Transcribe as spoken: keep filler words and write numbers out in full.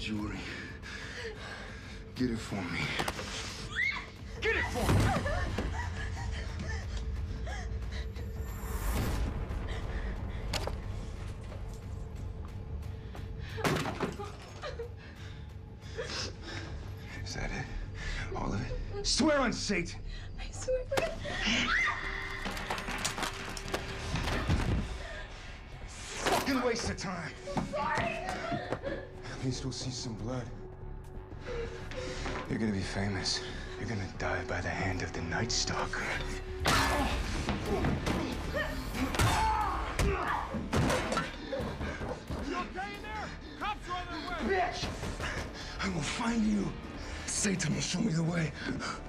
jewelry. Get it for me. Get it for me! Is that it? All of it? Swear on Satan! I swear. Fucking waste of time. Sorry. At least we'll see some blood. You're gonna be famous. You're gonna die by the hand of the Night Stalker. You okay in there? Cops are on their way! Bitch! I will find you. Satan will show me the way.